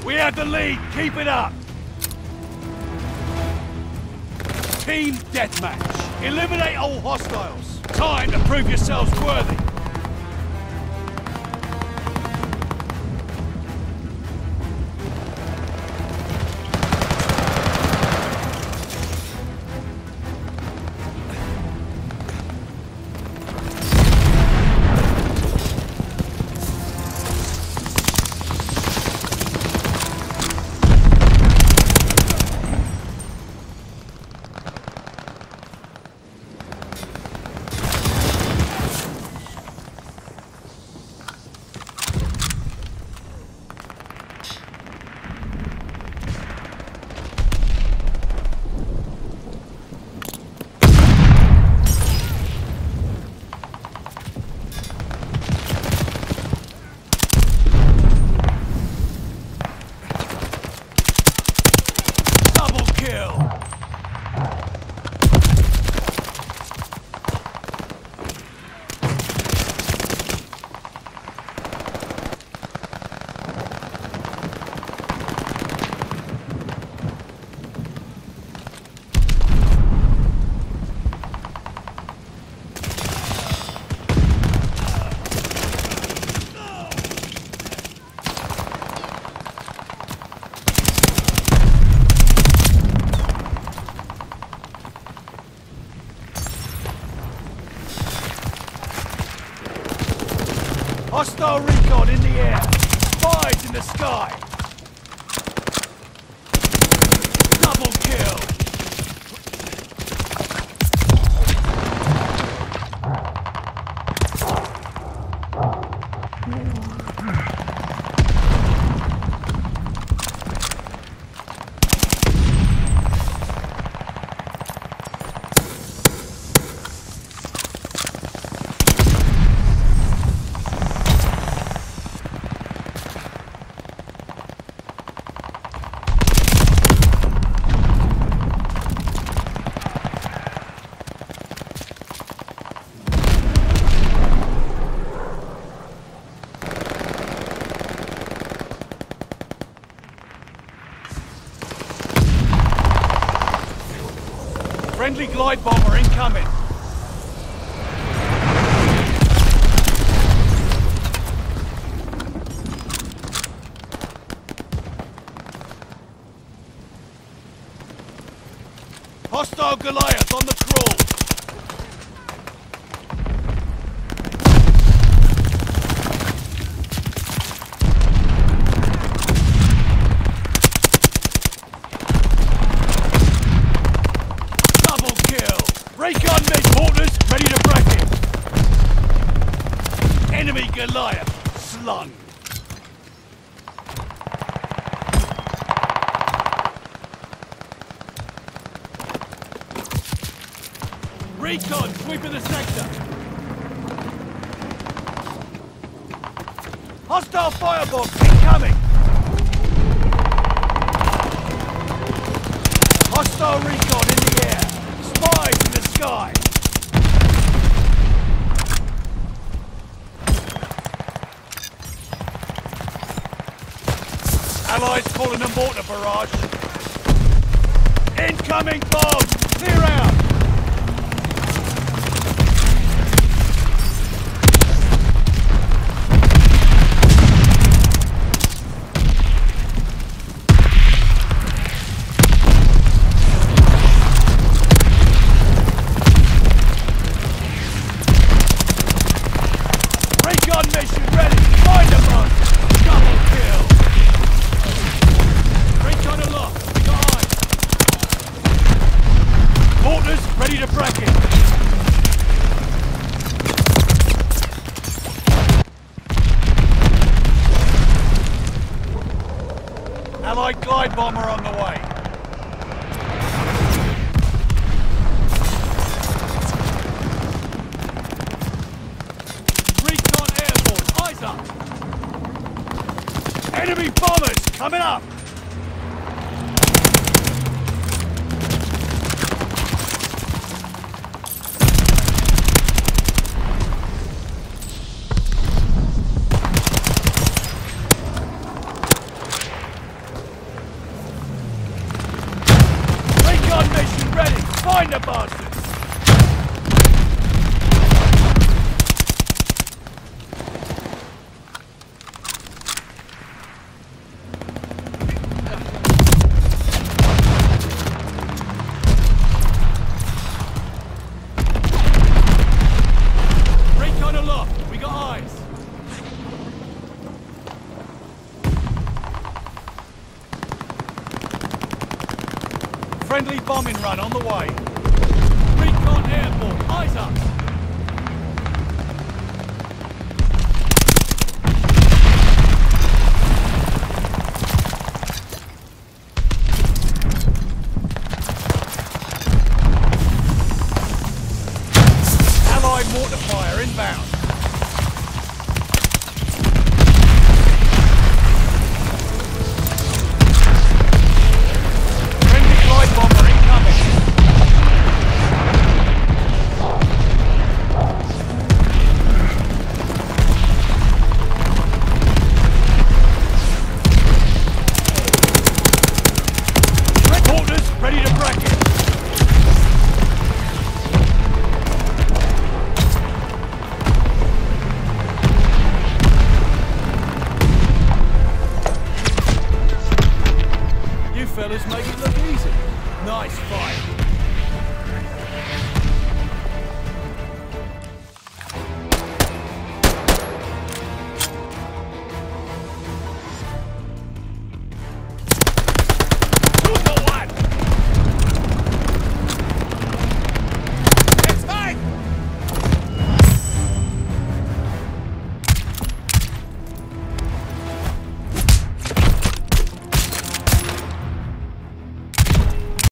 We have the lead. Keep it up. Team deathmatch. Eliminate all hostiles. Time to prove yourselves worthy. Hostile recon in the air. Spies in the sky. Double kill. Friendly glide bomber incoming. Hostile Goliath on the crawl. Recon mid-quarters, ready to bracket. Enemy Goliath, slung. Recon, sweeping the sector. Hostile firebombs incoming. Hostile recon in the air. Spies in the sky! Allies calling a mortar barrage. Incoming bomb! Clear out! Recon mission ready! Find them on! Double kill! Recon aloft! We got eyes! Mortars ready to bracket! Allied glide bomber on the way! Enemy bombers coming up! Friendly bombing run on the way. Recon airborne. Eyes up. Allied mortar fire inbound. Friendly glide bomber incoming. Reporters ready to bracket. You fellas make it look easy. Nice fight.